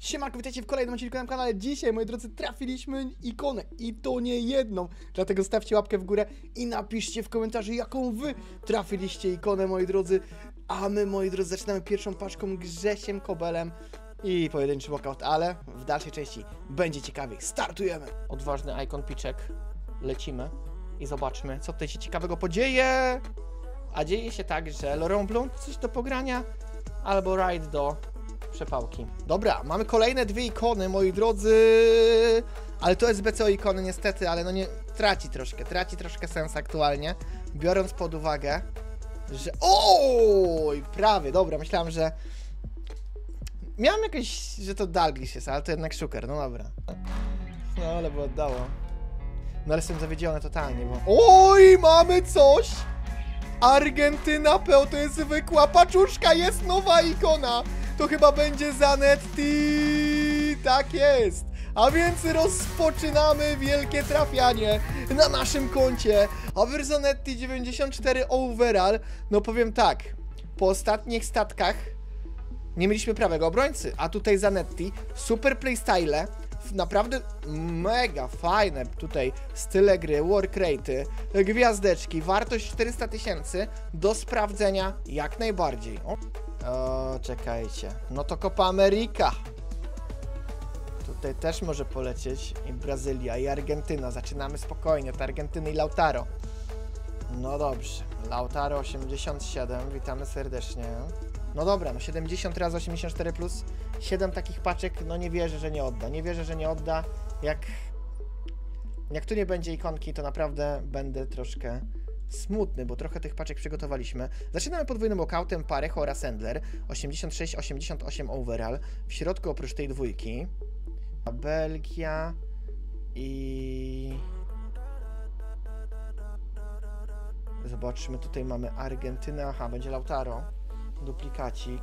Siemanko, witajcie w kolejnym odcinku na kanale. Dzisiaj, moi drodzy, trafiliśmy ikonę i to nie jedną. Dlatego stawcie łapkę w górę i napiszcie w komentarzu, jaką wy trafiliście ikonę, moi drodzy. A my, moi drodzy, zaczynamy pierwszą paczką Grzesiem Kobelem i pojedynczy walkout, ale w dalszej części będzie ciekawiej. Startujemy! Odważny ikon piczek. Lecimy i zobaczmy, co tutaj się ciekawego podzieje. A dzieje się tak, że Laurent Blanc coś do pogrania albo raid do przepałki. Dobra, mamy kolejne dwie ikony, moi drodzy. Ale to jest BCO ikony niestety, ale no nie, traci troszkę sens aktualnie, biorąc pod uwagę, że oj, prawie, dobra, myślałem, że miałem jakieś, że to Dalglish jest, ale to jednak Szuker, no dobra. No ale by oddało. No ale jestem zawiedziony totalnie, bo... Oj, mamy coś! Argentyna PO to jest zwykła paczuszka, jest nowa ikona! To chyba będzie Zanetti! Tak jest! A więc rozpoczynamy wielkie trafianie na naszym koncie. A Zanetti 94 overall. No powiem tak, po ostatnich statkach nie mieliśmy prawego obrońcy, a tutaj Zanetti, super playstyle, naprawdę mega fajne tutaj style gry, work rate'y, gwiazdeczki, wartość 400 000 do sprawdzenia jak najbardziej. O, czekajcie, no to Copa America. Tutaj też może polecieć i Brazylia, i Argentyna. Zaczynamy spokojnie od Argentyny i Lautaro. No dobrze, Lautaro 87, witamy serdecznie. No dobra, no 70 razy 84 plus 7 takich paczek, no nie wierzę, że nie odda. Nie wierzę, że nie odda. Jak tu nie będzie ikonki, to naprawdę będę troszkę smutny, bo trochę tych paczek przygotowaliśmy. Zaczynamy podwójnym walkoutem Parejo oraz Sendler. 86-88 overall. W środku oprócz tej dwójki Belgia i... Zobaczmy, tutaj mamy Argentynę. Aha, będzie Lautaro. Duplikacik.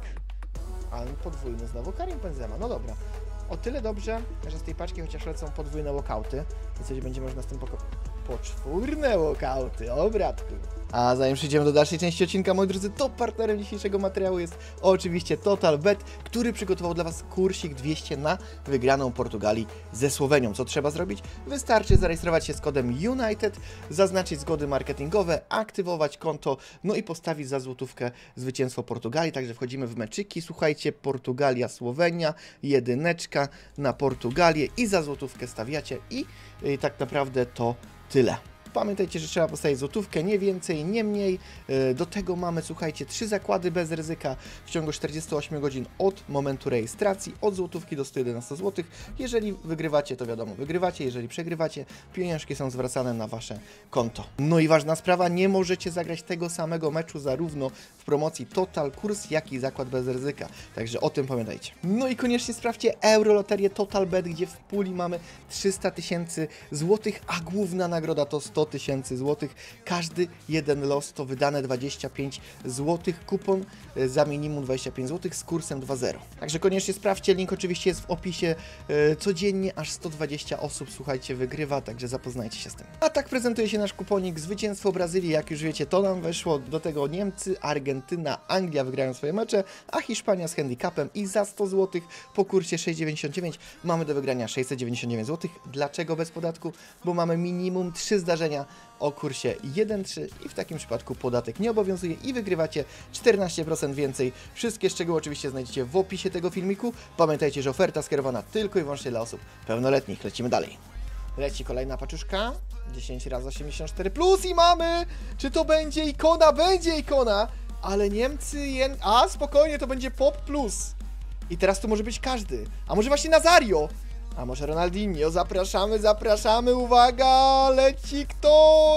Ale podwójny znowu. Karim Benzema. No dobra. O tyle dobrze, że z tej paczki chociaż lecą podwójne walkouty. I coś będzie można z tym poczwórne walkouty. O bratku. A zanim przejdziemy do dalszej części odcinka, moi drodzy, to partnerem dzisiejszego materiału jest oczywiście TotalBet, który przygotował dla Was kursik 200 na wygraną Portugalii ze Słowenią. Co trzeba zrobić? Wystarczy zarejestrować się z kodem United, zaznaczyć zgody marketingowe, aktywować konto, no i postawić za złotówkę zwycięstwo Portugalii. Także wchodzimy w meczyki. Słuchajcie, Portugalia, Słowenia, jedyneczka na Portugalię i za złotówkę stawiacie i tak naprawdę to tyle. Pamiętajcie, że trzeba postawić złotówkę, nie więcej, nie mniej. Do tego mamy, słuchajcie, 3 zakłady bez ryzyka w ciągu 48 godzin od momentu rejestracji, od złotówki do 111 zł. Jeżeli wygrywacie, to wiadomo, wygrywacie. Jeżeli przegrywacie, pieniążki są zwracane na Wasze konto. No i ważna sprawa, nie możecie zagrać tego samego meczu zarówno w promocji Total Kurs, jak i zakład bez ryzyka. Także o tym pamiętajcie. No i koniecznie sprawdźcie Euroloterię TotalBet, gdzie w puli mamy 300 000 złotych, a główna nagroda to 100 000 złotych. Każdy jeden los to wydane 25 złotych. Kupon za minimum 25 złotych z kursem 2.0. Także koniecznie sprawdźcie, link oczywiście jest w opisie. Codziennie aż 120 osób, słuchajcie, wygrywa, także zapoznajcie się z tym. A tak prezentuje się nasz kuponik. Zwycięstwo Brazylii, jak już wiecie, to nam weszło. Do tego Niemcy, Argentyna, Anglia wygrają swoje mecze, a Hiszpania z handicapem i za 100 zł po kursie 6,99 mamy do wygrania 699 zł. Dlaczego bez podatku? Bo mamy minimum 3 zdarzenia o kursie 1,3 i w takim przypadku podatek nie obowiązuje i wygrywacie 14% więcej. Wszystkie szczegóły oczywiście znajdziecie w opisie tego filmiku. Pamiętajcie, że oferta skierowana tylko i wyłącznie dla osób pełnoletnich. Lecimy dalej. Leci kolejna paczuszka. 10 razy 84 plus i mamy! Czy to będzie ikona? Będzie ikona! Ale Niemcy... A, spokojnie, to będzie Pop plus. I teraz to może być każdy. A może właśnie Nazario? A może Ronaldinho? Zapraszamy, zapraszamy, uwaga, leci kto?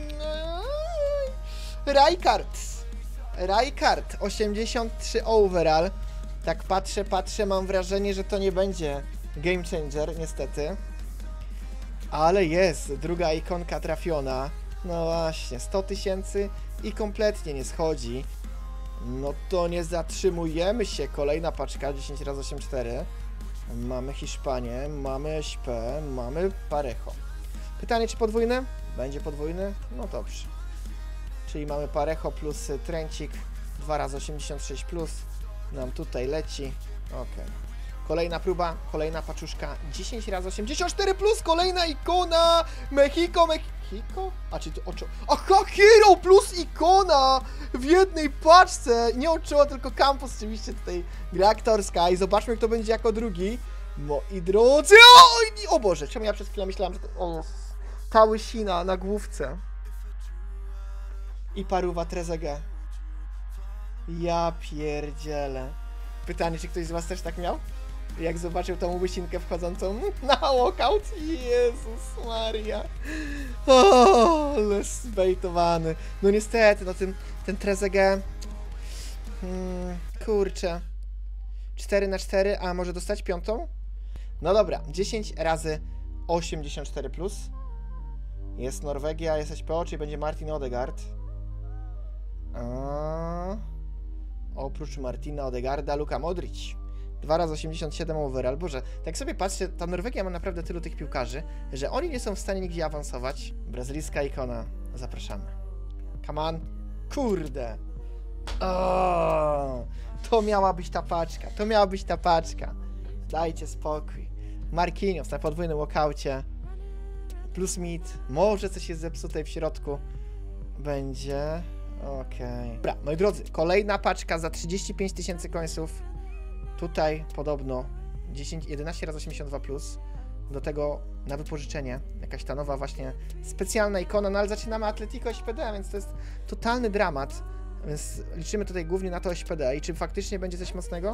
Rijkaard, 83 overall. Tak patrzę, mam wrażenie, że to nie będzie game changer, niestety. Ale jest, druga ikonka trafiona. No właśnie, 100 000 i kompletnie nie schodzi. No to nie zatrzymujemy się, kolejna paczka, 10 razy 84. Mamy Hiszpanię, mamy SP, mamy Parejo. Pytanie, czy podwójny? Będzie podwójny? No dobrze. Czyli mamy Parejo plus Trencik, 2 razy 86 plus. Nam tutaj leci. Ok. Kolejna próba, kolejna paczuszka, 10 razy 84 plus, kolejna ikona, Mexico. A czy to oczo... Aha, Hero plus ikona w jednej paczce, nie oczyło, tylko Campus oczywiście tutaj gra aktorska i zobaczmy, kto będzie jako drugi. Moi drodzy, o Boże, czemu ja przez chwilę myślałem, że to... O, ta łysina na główce. I paruwa Trezeguet. Ja pierdzielę. Pytanie, czy ktoś z was też tak miał? Jak zobaczył tą łysinkę wchodzącą na walkout? Jezus Maria. O, ale zbejtowany. No niestety, no ten Trezeguet... kurczę. 4×4, a może dostać piątą? No dobra, 10 razy 84 plus. Jest Norwegia, jest SPO, czyli będzie Martin Odegaard. Oprócz Martina Odegaarda, Luka Modric. 2 razy 87 overall. Boże, tak sobie patrzcie, ta Norwegia ma naprawdę tylu tych piłkarzy, że oni nie są w stanie nigdzie awansować. Brazylijska ikona. Zapraszamy. Come on. Kurde. To miała być ta paczka. To miała być ta paczka. Dajcie spokój. Marquinhos na podwójnym walkoucie. Plus mid. Może coś jest zepsute w środku. Będzie... Okej. Dobra, moi drodzy, kolejna paczka za 35 000 końców. Tutaj podobno 11 razy 82 plus. Do tego na wypożyczenie. Jakaś ta nowa właśnie specjalna ikona, no ale zaczynamy Atletico SPD, więc to jest totalny dramat. Więc liczymy tutaj głównie na to SPD. I czy faktycznie będzie coś mocnego?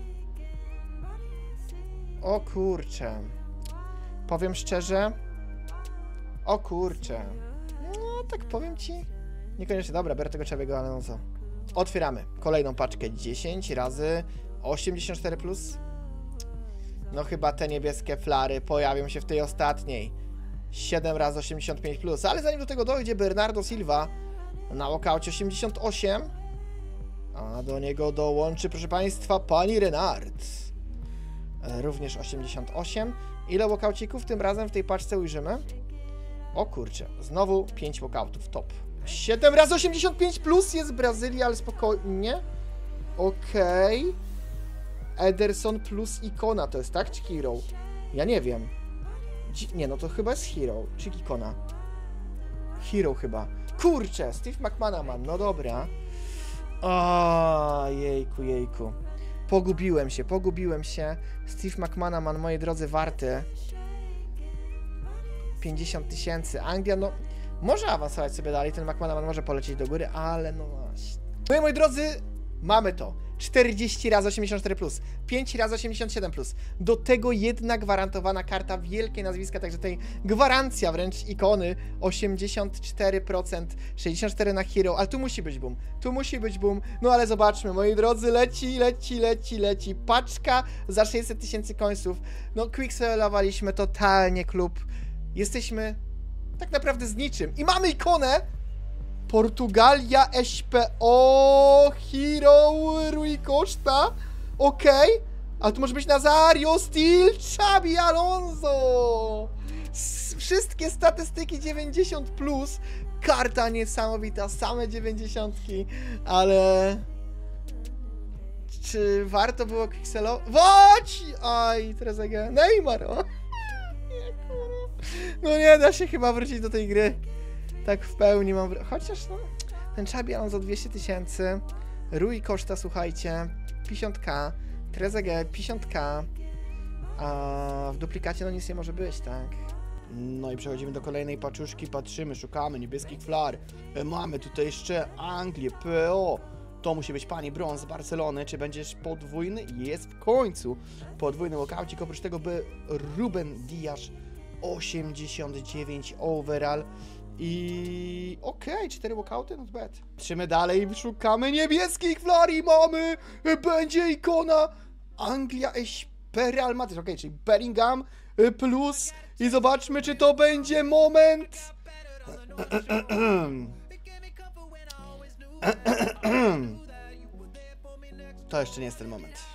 O kurczę. Powiem szczerze. O kurczę. No tak powiem ci. Niekoniecznie, dobra, biorę tego Czabiego, ale no co. Otwieramy kolejną paczkę 10 razy 84 plus. No chyba te niebieskie flary pojawią się w tej ostatniej. 7 razy 85 plus, ale zanim do tego dojdzie Bernardo Silva na walkoucie 88. A do niego dołączy, proszę Państwa, pani Renard. Również 88. Ile walkoucików tym razem w tej paczce ujrzymy? O kurczę, znowu 5 walkoutów, top. 7 razy 85 plus jest Brazylia, ale spokojnie. Okej. Ederson plus ikona to jest, tak? Czy Hero? Ja nie wiem. Nie, no to chyba jest Hero. Czy ikona? Hero chyba. Kurczę, Steve McManaman, no dobra. O, jejku. Pogubiłem się. Steve McManaman, moi drodzy, warty 50 000. Anglia, no... Może awansować sobie dalej, ten McManaman może polecieć do góry, ale no właśnie. No i moi drodzy, mamy to. 40 razy 84 plus, 5 razy 87 plus. Do tego jedna gwarantowana karta, wielkie nazwiska, także tutaj gwarancja wręcz ikony. 84%, 64 na Hero, ale tu musi być boom. No ale zobaczmy, moi drodzy, leci. Paczka za 600 000 końców. No quickselowaliśmy totalnie klub. Jesteśmy tak naprawdę z niczym. I mamy ikonę! Portugalia, SPO, Hero, Rui Costa. Okej. A tu może być Nazario, Steel, Xabi Alonso. Wszystkie statystyki 90+. Plus. Karta niesamowita, same 90. Ale... Czy warto było quickselować? Aj, Trezeguet. Neymar, o. No nie da się chyba wrócić do tej gry. Tak w pełni mam... Chociaż no... Ten Xabi Alonso 200 000. Rui Costa, słuchajcie. 50k. Trezeguet 50k. A w duplikacie no nic nie może być, tak? No i przechodzimy do kolejnej paczuszki. Patrzymy, szukamy niebieskich flar. Mamy tutaj jeszcze Anglię, PO. To musi być pani Brąz z Barcelony. Czy będziesz podwójny? Jest w końcu. Podwójny walkoucik. Oprócz tego by Ruben Dias 89 overall. I okej, 4 walkouty, not bad. Patrzymy dalej, szukamy niebieskich flar i mamy, będzie ikona Anglia, Real Madrid, okej, czyli Bellingham plus i zobaczmy, czy to będzie moment. To jeszcze nie jest ten moment.